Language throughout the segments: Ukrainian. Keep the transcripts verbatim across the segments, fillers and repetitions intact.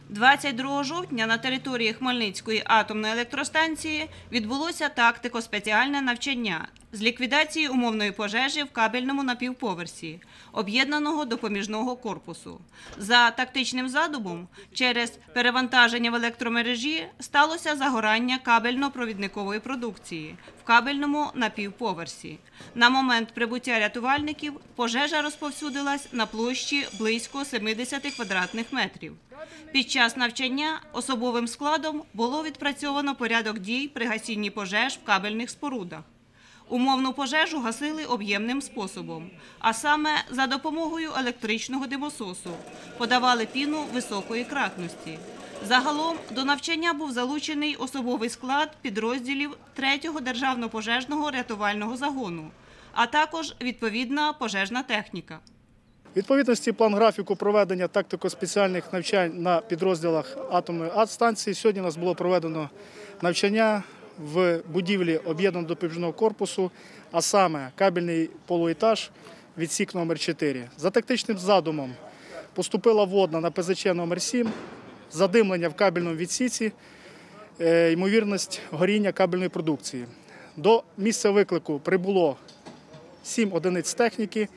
двадцять другого жовтня на території Хмельницької атомної електростанції відбулося тактико-спеціальне навчання з ліквідації умовної пожежі в кабельному напівповерсі об'єднаного допоміжного корпусу. За тактичним задумом, через перевантаження в електромережі сталося загорання кабельно-провідникової продукції в кабельному напівповерсі. На момент прибуття рятувальників пожежа розповсюдилась на площі близько семидесяти квадратних метрів. Під час навчання особовим складом було відпрацьовано порядок дій при гасінні пожеж в кабельних спорудах. Умовну пожежу гасили об'ємним способом, а саме за допомогою електричного димососу, подавали піну високої кратності. Загалом до навчання був залучений особовий склад підрозділів третього державного пожежного рятувального загону, а також відповідна пожежна техніка. У відповідності план графіку проведення тактико-спеціальних навчань на підрозділах атомної станції сьогодні у нас було проведено навчання в будівлі об'єднаного допоміжного корпусу, а саме кабельний полуетаж, відсік номер чотири. За тактичним задумом поступила водна на Пе Зе Че номер сім, задимлення в кабельному відсіці, ймовірність горіння кабельної продукції. До місця виклику прибуло сім одиниць техніки.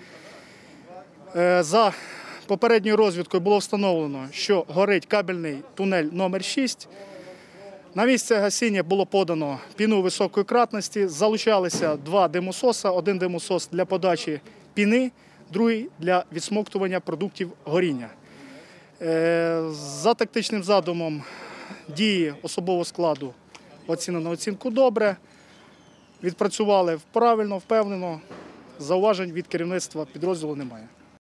За попередньою розвідкою було встановлено, що горить кабельний тунель номер шість. На місце гасіння було подано піну високої кратності, залучалися два димососа, один димосос для подачі піни, другий для відсмоктування продуктів горіння. За тактичним задумом дії особового складу оцінено оцінку добре, відпрацювали правильно, впевнено, зауважень від керівництва підрозділу немає.